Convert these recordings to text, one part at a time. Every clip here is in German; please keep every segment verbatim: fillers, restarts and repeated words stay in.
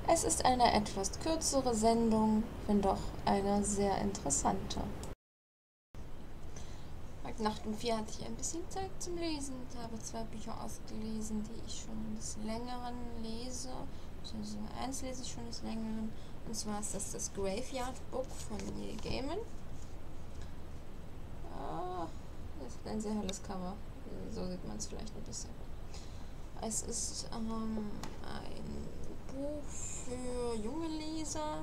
Es ist eine etwas kürzere Sendung, wenn doch eine sehr interessante. Heute Nacht um vier hatte ich ein bisschen Zeit zum Lesen. Ich habe zwei Bücher ausgelesen, die ich schon des Längeren lese. Also eins lese ich schon des Längeren. Und zwar ist das das Graveyard Book von Neil Gaiman. Ah, das ist ein sehr helles Cover. So sieht man es vielleicht ein bisschen. Es ist ähm, ein Buch für junge Leser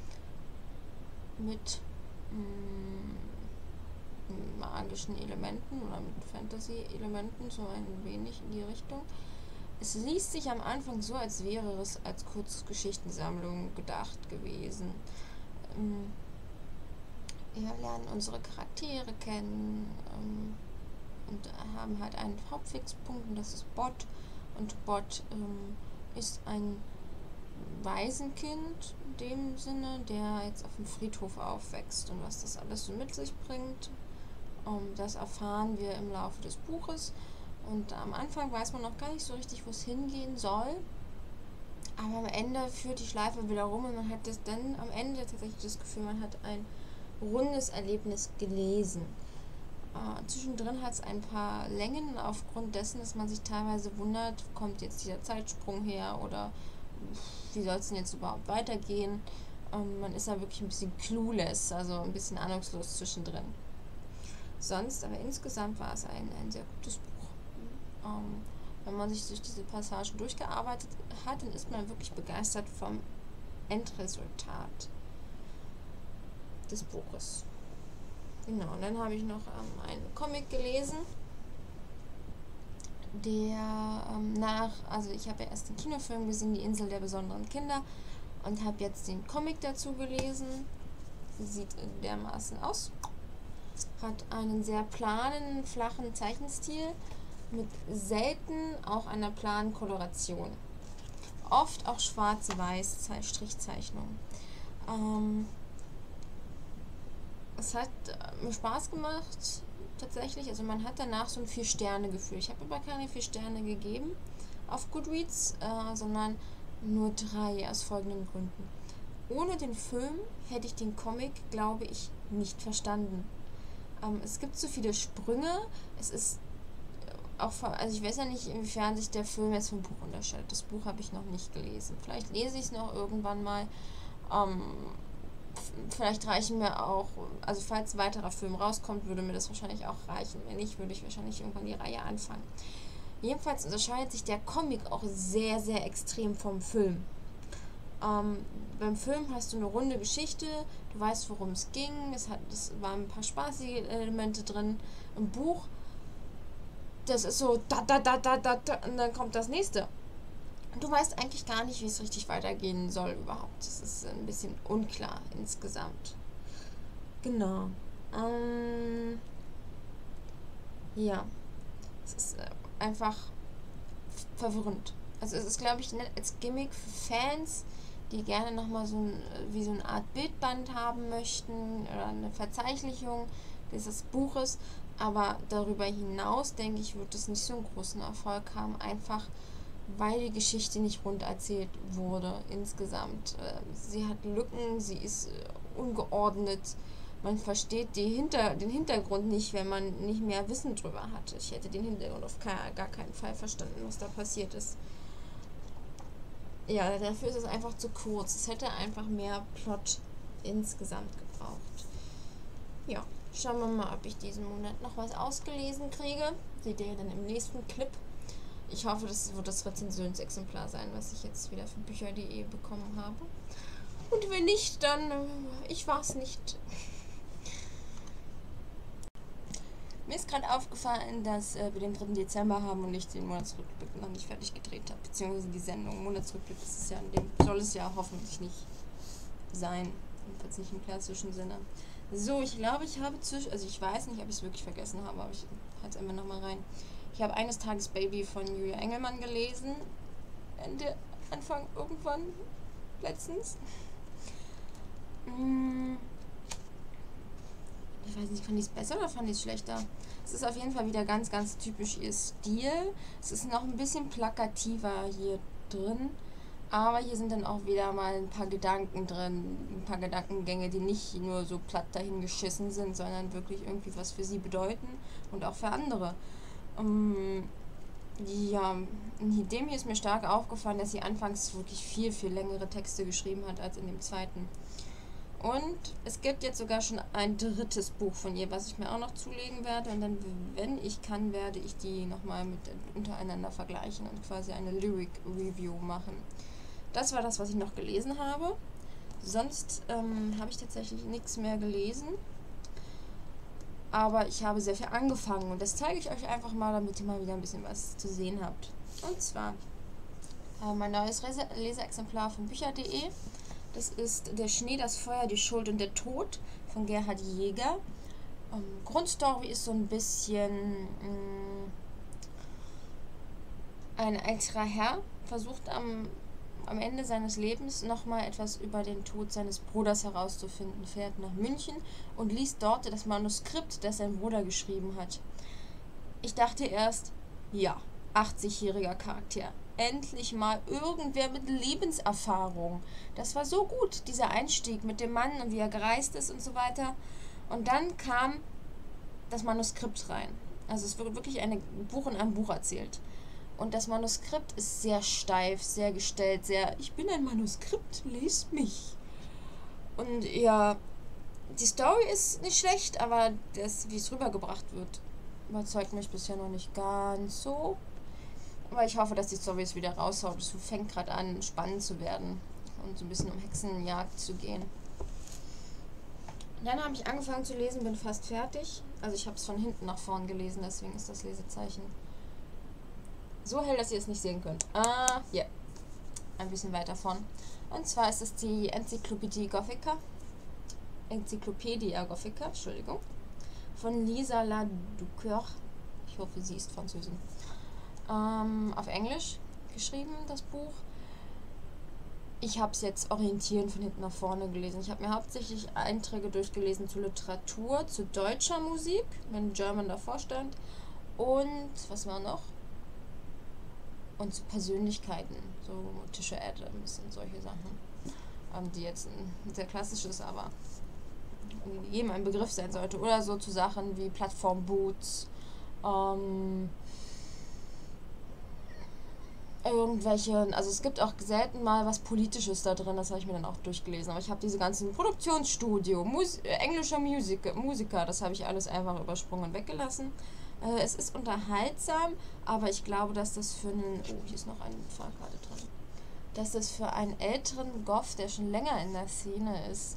mit mm, magischen Elementen oder mit Fantasy-Elementen, so ein wenig in die Richtung. Es liest sich am Anfang so, als wäre es als Kurzgeschichtensammlung gedacht gewesen. Ähm, wir lernen unsere Charaktere kennen ähm, und haben halt einen Hauptfixpunkt, und das ist Bot. Und Bot ähm, ist ein Waisenkind in dem Sinne, der jetzt auf dem Friedhof aufwächst, und was das alles so mit sich bringt. Um, das erfahren wir im Laufe des Buches, und am Anfang weiß man noch gar nicht so richtig, wo es hingehen soll, aber am Ende führt die Schleife wieder rum und man hat das dann am Ende tatsächlich das Gefühl, man hat ein rundes Erlebnis gelesen. Äh, zwischendrin hat es ein paar Längen aufgrund dessen, dass man sich teilweise wundert, wo kommt jetzt dieser Zeitsprung her oder wie soll es denn jetzt überhaupt weitergehen. Ähm, man ist da wirklich ein bisschen clueless, also ein bisschen ahnungslos zwischendrin. Sonst, aber insgesamt war es ein, ein sehr gutes Buch. Ähm, wenn man sich durch diese Passagen durchgearbeitet hat, dann ist man wirklich begeistert vom Endresultat des Buches. Genau, und dann habe ich noch ähm, einen Comic gelesen, der ähm, nach, also ich habe ja erst den Kinofilm gesehen, Die Insel der besonderen Kinder, und habe jetzt den Comic dazu gelesen. Sieht dermaßen aus. Hat einen sehr planen, flachen Zeichenstil mit selten auch einer planen Koloration. Oft auch schwarz-weiß Strichzeichnung. Ähm, es hat mir Spaß gemacht, tatsächlich. Also man hat danach so ein vier-Sterne-Gefühl. Ich habe aber keine vier Sterne gegeben auf Goodreads, äh, sondern nur drei, aus folgenden Gründen. Ohne den Film hätte ich den Comic, glaube ich, nicht verstanden. Ähm, es gibt so viele Sprünge. Es ist auch, also ich weiß ja nicht, inwiefern sich der Film jetzt vom Buch unterscheidet. Das Buch habe ich noch nicht gelesen. Vielleicht lese ich es noch irgendwann mal. Ähm, vielleicht reichen mir auch, also falls ein weiterer Film rauskommt, würde mir das wahrscheinlich auch reichen. Wenn nicht, würde ich wahrscheinlich irgendwann die Reihe anfangen. Jedenfalls unterscheidet sich der Comic auch sehr, sehr extrem vom Film. Ähm, beim Film hast du eine runde Geschichte, du weißt, worum es ging, es, hat, es waren ein paar spaßige Elemente drin. Im Buch, das ist so da, da, da, da, da, da, und dann kommt das nächste. Du weißt eigentlich gar nicht, wie es richtig weitergehen soll überhaupt. Das ist ein bisschen unklar insgesamt. Genau. Ähm, ja, es ist einfach verwirrend. Also es ist, glaube ich, nett als Gimmick für Fans, die gerne nochmal so ein, wie so eine Art Bildband haben möchten oder eine Verzeichnung dieses Buches. Aber darüber hinaus, denke ich, wird es nicht so einen großen Erfolg haben, einfach weil die Geschichte nicht rund erzählt wurde insgesamt. Sie hat Lücken, sie ist ungeordnet. Man versteht die Hinter, den Hintergrund nicht, wenn man nicht mehr Wissen drüber hat. Ich hätte den Hintergrund auf gar keinen Fall verstanden, was da passiert ist. Ja, dafür ist es einfach zu kurz. Es hätte einfach mehr Plot insgesamt gebraucht. Ja, schauen wir mal, ob ich diesen Monat noch was ausgelesen kriege. Seht ihr dann im nächsten Clip. Ich hoffe, das wird das Rezensionsexemplar sein, was ich jetzt wieder für Bücher punkt de bekommen habe. Und wenn nicht, dann äh, ich war es nicht. Mir ist gerade aufgefallen, dass äh, wir den dritten Dezember haben und ich den Monatsrückblick noch nicht fertig gedreht habe, beziehungsweise die Sendung. Monatsrückblick ist es ja, in dem soll es ja hoffentlich nicht sein, jedenfalls nicht im klassischen Sinne. So, ich glaube, ich habe zwischen, also ich weiß nicht, ob ich es wirklich vergessen habe, aber ich halte es einfach nochmal rein. Ich habe Eines Tages Baby von Julia Engelmann gelesen, Ende, Anfang, irgendwann, letztens. Ich weiß nicht, fand ich es besser oder fand ich es schlechter? Es ist auf jeden Fall wieder ganz, ganz typisch ihr Stil. Es ist noch ein bisschen plakativer hier drin. Aber hier sind dann auch wieder mal ein paar Gedanken drin, ein paar Gedankengänge, die nicht nur so platt dahingeschissen sind, sondern wirklich irgendwie was für sie bedeuten und auch für andere. Ähm, ja, in dem hier ist mir stark aufgefallen, dass sie anfangs wirklich viel, viel längere Texte geschrieben hat als in dem zweiten. Und es gibt jetzt sogar schon ein drittes Buch von ihr, was ich mir auch noch zulegen werde. Und dann, wenn ich kann, werde ich die nochmal mit untereinander vergleichen und quasi eine Lyric Review machen. Das war das, was ich noch gelesen habe. Sonst ähm, habe ich tatsächlich nichts mehr gelesen. Aber ich habe sehr viel angefangen. Und das zeige ich euch einfach mal, damit ihr mal wieder ein bisschen was zu sehen habt. Und zwar äh, mein neues Rese- Leseexemplar von bücher punkt de. Das ist Der Schnee, das Feuer, die Schuld und der Tod von Gerhard Jäger. Ähm, Grundstory ist so ein bisschen mh, ein älterer Herr versucht am, am Ende seines Lebens nochmal etwas über den Tod seines Bruders herauszufinden, fährt nach München und liest dort das Manuskript, das sein Bruder geschrieben hat. Ich dachte erst, ja, achtzigjähriger Charakter. Endlich mal irgendwer mit Lebenserfahrung. Das war so gut, dieser Einstieg mit dem Mann und wie er gereist ist und so weiter. Und dann kam das Manuskript rein. Also es wird wirklich ein Buch in einem Buch erzählt. Und das Manuskript ist sehr steif, sehr gestellt, sehr, ich bin ein Manuskript, lest mich. Und ja, die Story ist nicht schlecht, aber das, wie es rübergebracht wird, überzeugt mich bisher noch nicht ganz so. Aber ich hoffe, dass die Story es wieder raushaut. Es fängt gerade an, spannend zu werden und so ein bisschen um Hexenjagd zu gehen. Dann habe ich angefangen zu lesen, bin fast fertig. Also ich habe es von hinten nach vorn gelesen, deswegen ist das Lesezeichen so hell, dass ihr es nicht sehen könnt. Ah, ja. Yeah. Ein bisschen weiter vorn. Und zwar ist es die Enzyklopädie Gothica. Enzyklopädie Gothica, Entschuldigung. Von Lisa Laducoeur. Ich hoffe, sie ist Französin. Ähm, auf Englisch geschrieben, das Buch. Ich habe es jetzt orientieren von hinten nach vorne gelesen. Ich habe mir hauptsächlich Einträge durchgelesen zu Literatur, zu deutscher Musik, wenn German davor stand. Und, was war noch? Und zu Persönlichkeiten, so Tisha Adams und solche Sachen. Ähm, die jetzt ein sehr klassisches, aber jedem ein Begriff sein sollte. Oder so zu Sachen wie Plattform-Boots, ähm, irgendwelche, also es gibt auch selten mal was Politisches da drin, das habe ich mir dann auch durchgelesen, aber ich habe diese ganzen Produktionsstudio, Mus äh, englischer Musik Musiker, das habe ich alles einfach übersprungen und weggelassen. Äh, es ist unterhaltsam, aber ich glaube, dass das für einen, oh, hier ist noch eine Fahrkarte drin, dass das für einen älteren Goth, der schon länger in der Szene ist,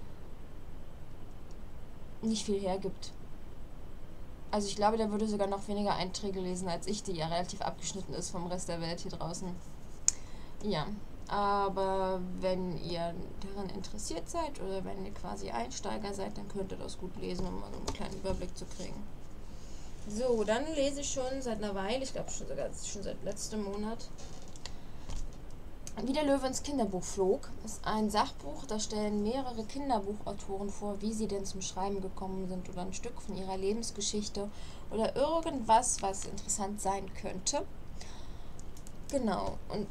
nicht viel hergibt. Also ich glaube, der würde sogar noch weniger Einträge lesen als ich, die ja relativ abgeschnitten ist vom Rest der Welt hier draußen. Ja, aber wenn ihr daran interessiert seid oder wenn ihr quasi Einsteiger seid, dann könnt ihr das gut lesen, um mal so einen kleinen Überblick zu kriegen. So, dann lese ich schon seit einer Weile, ich glaube schon sogar schon seit letztem Monat, Wie der Löwe ins Kinderbuch flog, ist ein Sachbuch, da stellen mehrere Kinderbuchautoren vor, wie sie denn zum Schreiben gekommen sind oder ein Stück von ihrer Lebensgeschichte oder irgendwas, was interessant sein könnte. Genau, und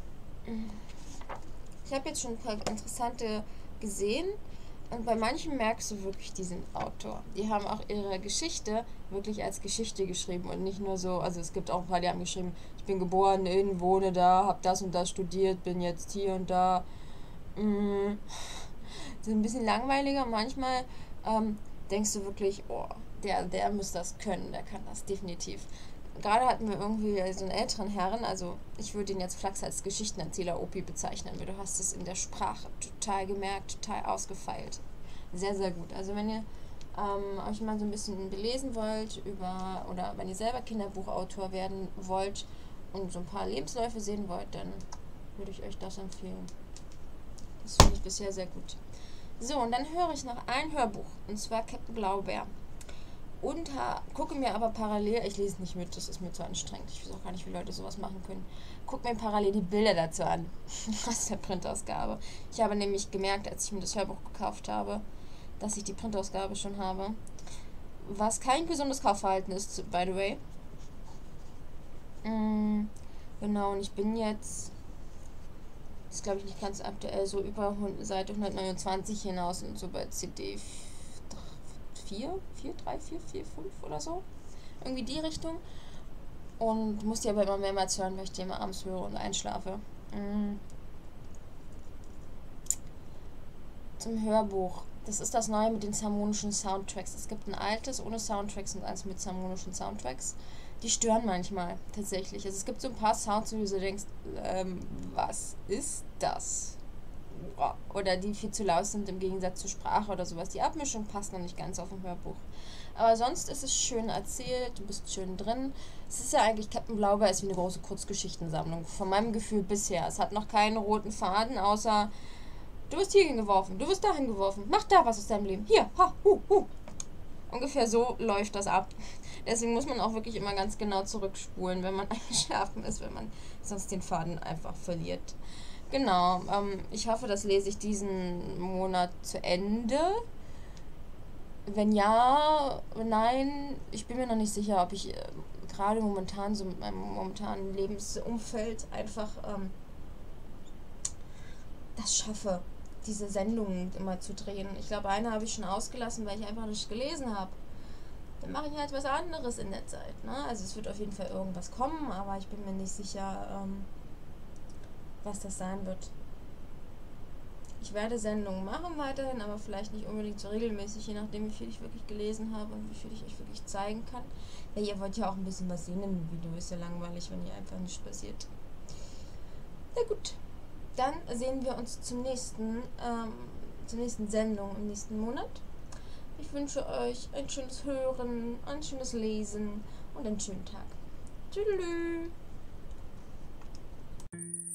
ich habe jetzt schon ein paar interessante gesehen und bei manchen merkst du wirklich, die sind Autor. Die haben auch ihre Geschichte wirklich als Geschichte geschrieben und nicht nur so, also es gibt auch ein paar, die haben geschrieben, ich bin geboren in, wohne da, habe das und das studiert, bin jetzt hier und da. Mm, sind ein bisschen langweiliger. Manchmal ähm, denkst du wirklich, oh, der, der muss das können, der kann das definitiv. Gerade hatten wir irgendwie so einen älteren Herren, also ich würde ihn jetzt Flachs als Geschichtenerzähler O P bezeichnen, weil du hast es in der Sprache total gemerkt, total ausgefeilt. Sehr, sehr gut. Also wenn ihr ähm, euch mal so ein bisschen belesen wollt über, oder wenn ihr selber Kinderbuchautor werden wollt und so ein paar Lebensläufe sehen wollt, dann würde ich euch das empfehlen. Das finde ich bisher sehr gut. So, und dann höre ich noch ein Hörbuch, und zwar Captain Blaubeer. Und ha, gucke mir aber parallel, ich lese nicht mit, das ist mir zu anstrengend, ich weiß auch gar nicht, wie Leute sowas machen können, gucke mir parallel die Bilder dazu an, aus der Printausgabe. Ich habe nämlich gemerkt, als ich mir das Hörbuch gekauft habe, dass ich die Printausgabe schon habe, was kein gesundes Kaufverhalten ist, by the way. Mm, genau, und ich bin jetzt ist, glaube ich, nicht ganz aktuell, so über Seite hundertneunundzwanzig hinaus und so bei C D vier, vier, drei, vier, vier, fünf oder so. Irgendwie die Richtung. Und muss die aber immer mehrmals hören, weil ich die immer abends höre und einschlafe. Mhm. Zum Hörbuch. Das ist das Neue mit den harmonischen Soundtracks. Es gibt ein altes ohne Soundtracks und eins mit harmonischen Soundtracks. Die stören manchmal tatsächlich. Also es gibt so ein paar Sounds, wo du so denkst, ähm, was ist das? Oder die viel zu laut sind im Gegensatz zur Sprache oder sowas. Die Abmischung passt noch nicht ganz auf ein Hörbuch. Aber sonst ist es schön erzählt, du bist schön drin. Es ist ja eigentlich, Captain Blaubeer ist wie eine große Kurzgeschichtensammlung. Von meinem Gefühl bisher. Es hat noch keinen roten Faden, außer du wirst hierhin geworfen, du wirst dahin geworfen. Mach da was aus deinem Leben. Hier, ha, hu, hu. Ungefähr so läuft das ab. Deswegen muss man auch wirklich immer ganz genau zurückspulen, wenn man eingeschlafen ist, wenn man sonst den Faden einfach verliert. Genau, ähm, ich hoffe, das lese ich diesen Monat zu Ende. Wenn ja, nein, ich bin mir noch nicht sicher, ob ich äh, gerade momentan so mit meinem momentanen Lebensumfeld einfach ähm, das schaffe, diese Sendungen immer zu drehen. Ich glaube, eine habe ich schon ausgelassen, weil ich einfach nicht gelesen habe. Dann mache ich halt was anderes in der Zeit. Ne? Also es wird auf jeden Fall irgendwas kommen, aber ich bin mir nicht sicher, ähm, was das sein wird. Ich werde Sendungen machen weiterhin, aber vielleicht nicht unbedingt so regelmäßig, je nachdem, wie viel ich wirklich gelesen habe und wie viel ich euch wirklich zeigen kann. Ja, ihr wollt ja auch ein bisschen was sehen im Video, ist ja langweilig, wenn hier einfach nichts passiert. Na gut, dann sehen wir uns zum nächsten, ähm, zur nächsten Sendung im nächsten Monat. Ich wünsche euch ein schönes Hören, ein schönes Lesen und einen schönen Tag. Tschüss.